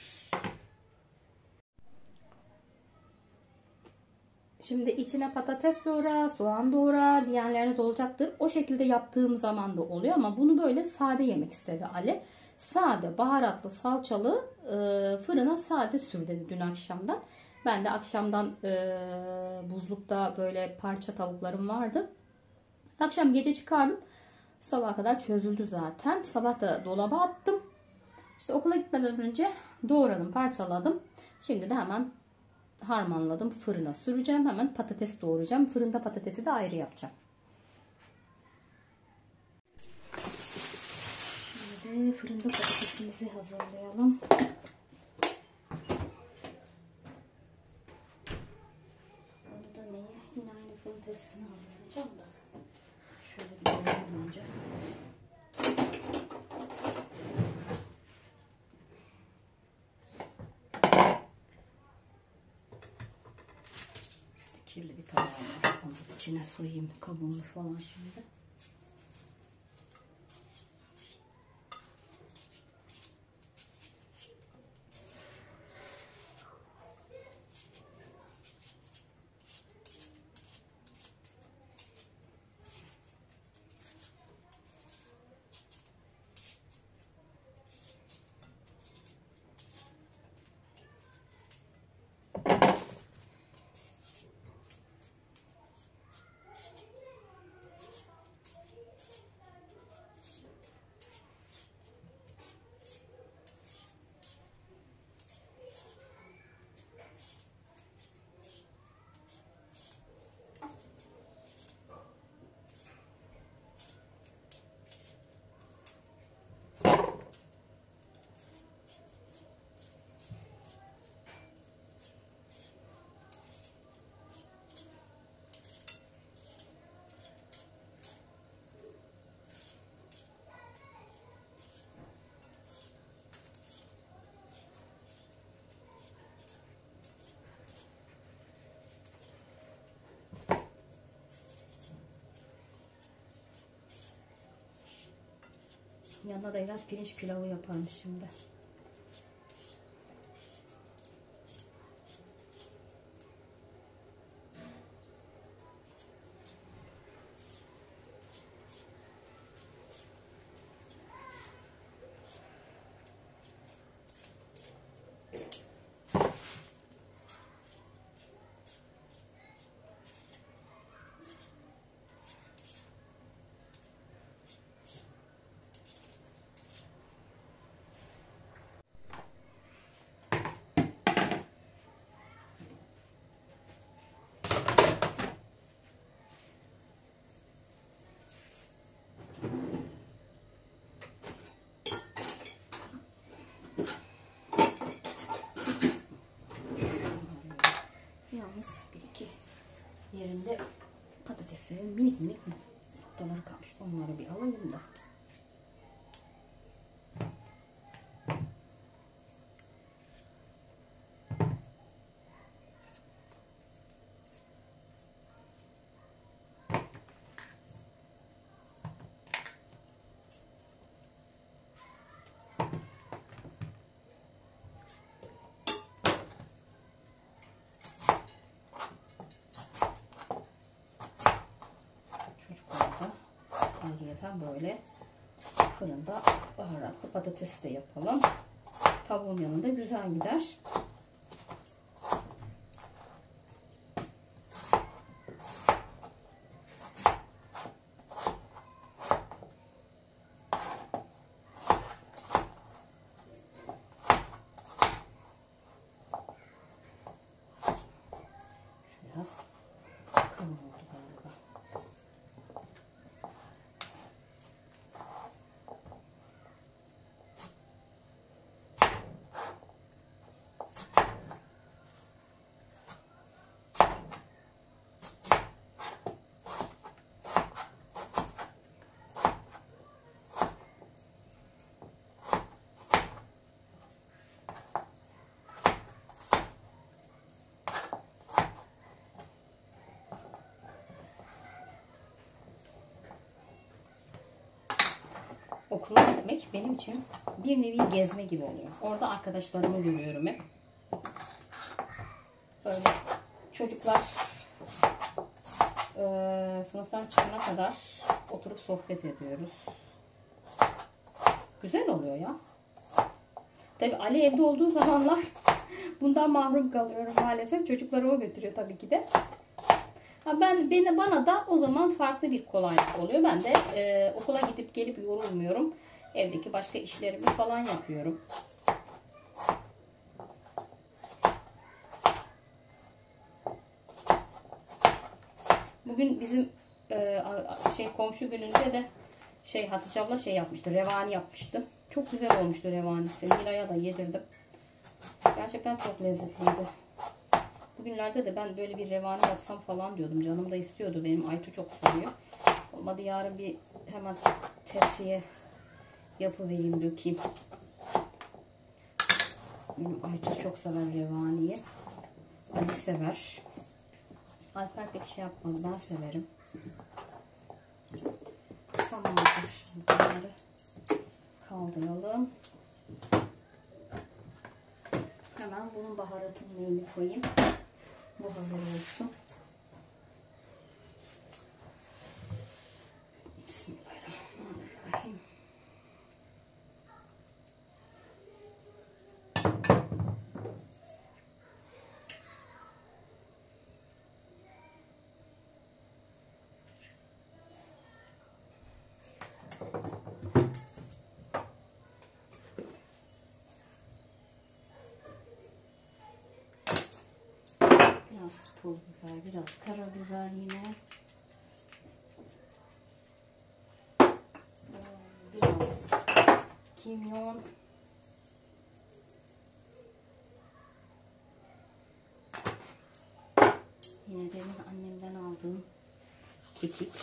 Şimdi içine patates doğra, soğan doğra diyenleriniz olacaktır. O şekilde yaptığım zaman da oluyor ama bunu böyle sade yemek istedi Ali. Sade, baharatlı, salçalı e, fırına sade sür dedi dün akşamdan. Ben de akşamdan e, buzlukta böyle parça tavuklarım vardı. Akşam gece çıkardım. Sabaha kadar çözüldü zaten. Sabah da dolaba attım. İşte okula gitmeden önce doğradım, parçaladım. Şimdi de hemen harmanladım. Fırına süreceğim. Hemen patates doğrayacağım. Fırında patatesi de ayrı yapacağım. Şimdi fırında patatesimizi hazırlayalım. Onu da neye? Yine aynı fırın tepsisini hazırlayacağım da. Şöyle bir doğrayalım önce. Kirli bir tabağım var. Onu içine soyayım kabuğunu falan şimdi. Yanına da biraz pirinç pilavı yaparım şimdi. Yalnız bir iki yerinde patateslerin minik minik noktaları kalmış. Onları bir alayım da. Ayrıyeten böyle fırında baharatlı patates de yapalım. Tavuğun yanında güzel gider. Biraz kalın oldu galiba. Okula gitmek benim için bir nevi gezme gibi oluyor. Orada arkadaşlarımı görüyorum hep. Böyle çocuklar e, sınıftan çıkana kadar oturup sohbet ediyoruz. Güzel oluyor ya. Tabii Ali evde olduğu zamanlar bundan mahrum kalıyorum maalesef. Çocukları o götürüyor tabii ki de. Ha ben beni bana da o zaman farklı bir kolaylık oluyor. Ben de e, okula gidip gelip yorulmuyorum. Evdeki başka işlerimi falan yapıyorum. Bugün bizim e, şey komşu gününde de şey Hatice abla şey yapmıştı. Revani yapmıştı. Çok güzel olmuştu revanisi. Nilay'a da yedirdim. Gerçekten çok lezzetliydi. Bugünlerde de ben böyle bir revani yapsam falan diyordum. Canım da istiyordu. Benim Aytu çok seviyor. Olmadı yarın bir hemen tepsiye yapıvereyim, dökeyim. Benim Aytu çok sever revaniyi. Ali sever. Alper pek şey yapmaz. Ben severim. Tamamdır. Bunları kaldıralım. Hemen bunun baharatını neyini koyayım. Bu hazır olsun. Bismillahirrahmanirrahim. Biraz toz biber, biraz karabiber yine. Biraz kimyon. Yine demin annemden aldığım kekik.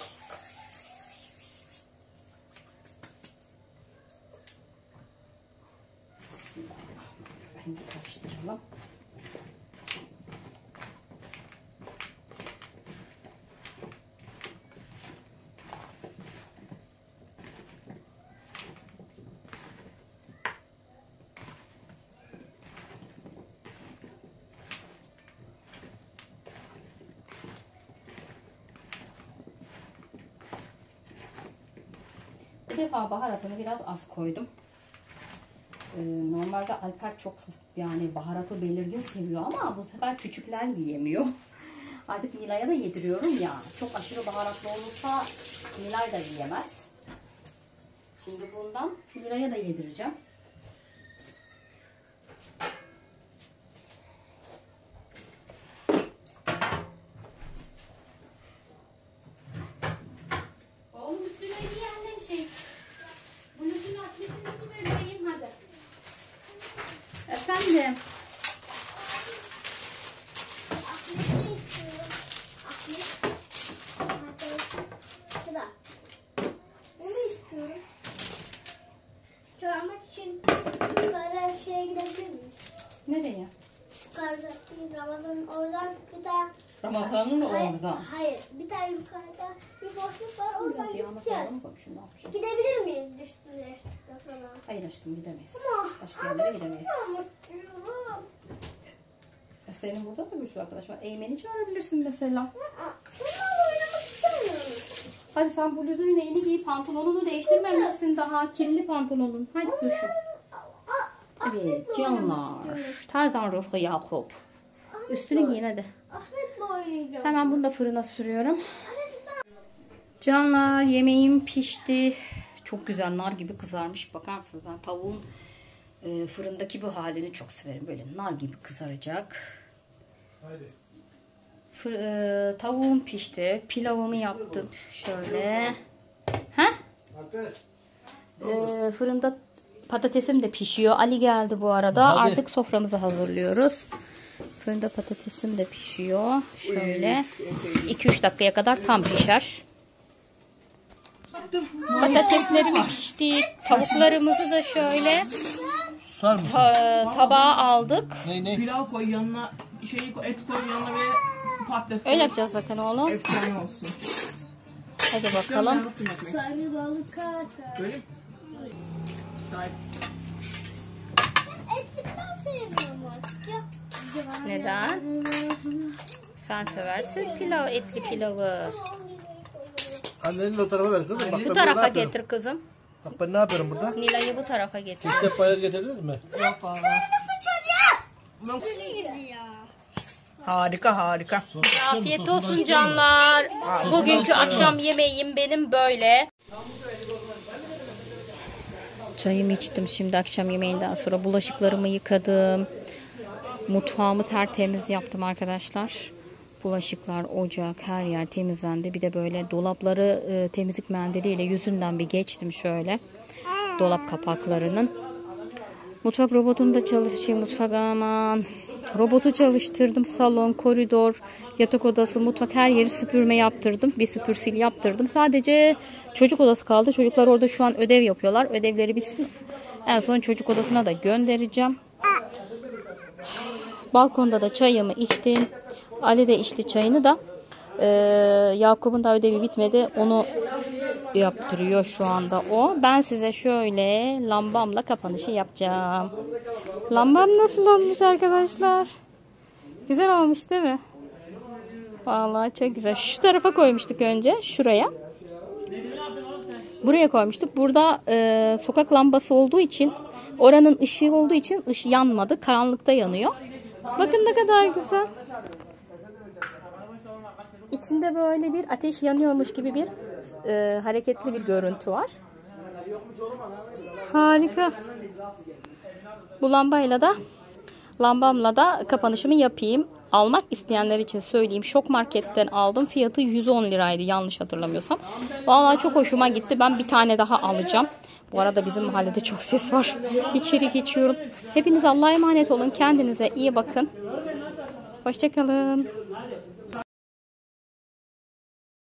Bismillahirrahmanirrahim. Karıştıralım. Bu defa baharatını biraz az koydum. Ee, normalde Alper çok yani baharatı belirgin seviyor ama bu sefer küçükler yiyemiyor. Artık Nilay'a da yediriyorum ya. Çok aşırı baharatlı olursa Nilay da yiyemez. Şimdi bundan Nilay'a da yedireceğim. Oğlum üstüne giy annem şey. Bluzun atletini vereyim hadi. Efendim. Ahmet'i istiyorum. Ahmet. Şurada. Bunu istiyorum. Çormak için yukarı şeye gidebilir miyiz? Nereye? Yukarıdaki Ramazan'ın oradan bir tane... Ramazan'ın Hayır, orada. hayır. Bir tane yukarıda bir boşluk var. Oradan Biraz yağma gideceğiz. koyalım. Komşum ne yapacak? Gidebilir miyiz düştüleştikten sonra? Hayır aşkım gidemeyiz. Ama Başka yerlere gidemeyiz. ama istiyorum. E, Senin burada da bir sürü arkadaş var. Eymen'i çağırabilirsin mesela. Aa, bunlarla oynamak istemiyorum. Hadi sen bluzunun neyini giy, pantolonunu değiştirmemişsin daha. Kirli pantolonun. Hadi düşün. Evet canlar. Tarzan Rıfkı Yakup. Üstünü giyin hadi. Ahmet'le oynayacağım. Hemen bunu da fırına sürüyorum. Canlar yemeğim pişti. Çok güzel nar gibi kızarmış. Bakar mısınız? Ben tavuğun e, fırındaki bu halini çok severim. Böyle nar gibi kızaracak. Fır, e, tavuğum pişti. Pilavımı yaptım. Şöyle. He? E, fırında patatesim de pişiyor. Ali geldi bu arada. Hadi. Artık soframızı hazırlıyoruz. Fırında patatesim de pişiyor. Şöyle. iki üç dakikaya kadar tam pişer. Patateslerimi pişti. Tavuklarımızı da şöyle Susar mısın? ta- tabağa aldık. Ne ne? Pilav koy yanına, şey koy, et koy yanına ve patates koy. Öyle yapacağız zaten oğlum. Efsane olsun. Hadi bakalım. Sarı balık kaçar. Böyle mi? Sahip. Etli pilav sevmiyorum artık ya. Neden? Sen seversin pilav, etli pilavı. Annenin o tarafa ver kızım. Bak ben Bu burada tarafa ne yapıyorum? getir kızım. Bak ben ne yapıyorum burada? Nilay'ı bu tarafa getir. İşte paylar getirdiniz mi? Yok valla. Harika harika. Afiyet olsun canlar. Bugünkü akşam yemeğim benim böyle. Çayımı içtim şimdi akşam yemeğinden sonra. Bulaşıklarımı yıkadım. Mutfağımı tertemiz yaptım arkadaşlar. Bulaşıklar, ocak, her yer temizlendi. Bir de böyle dolapları e, temizlik mendiliyle yüzünden bir geçtim şöyle. Dolap kapaklarının. Mutfak robotunu da çalışıyor. Mutfak aman. Robotu çalıştırdım. Salon, koridor, yatak odası, mutfak her yeri süpürme yaptırdım. Bir süpürsil yaptırdım. Sadece çocuk odası kaldı. Çocuklar orada şu an ödev yapıyorlar. Ödevleri bitsin. En son çocuk odasına da göndereceğim. Balkonda da çayımı içtim. Ali de içti çayını da. Ee, Yakup'un da ödevi bitmedi. Onu yaptırıyor şu anda o. Ben size şöyle lambamla kapanışı yapacağım. Lambam nasıl olmuş arkadaşlar? Güzel olmuş değil mi? Vallahi çok güzel. Şu tarafa koymuştuk önce. Şuraya. Buraya koymuştuk. Burada e, sokak lambası olduğu için, oranın ışığı olduğu için ışığı yanmadı. Karanlıkta yanıyor. Bakın ne kadar güzel. İçinde böyle bir ateş yanıyormuş gibi bir e, hareketli bir görüntü var. Harika. Bu lambayla da lambamla da kapanışımı yapayım. Almak isteyenler için söyleyeyim. Şok Market'ten aldım. Fiyatı yüz on liraydı yanlış hatırlamıyorsam. Vallahi çok hoşuma gitti. Ben bir tane daha alacağım. Bu arada bizim mahallede çok ses var. İçeri geçiyorum. Hepiniz Allah'a emanet olun. Kendinize iyi bakın. Hoşça kalın.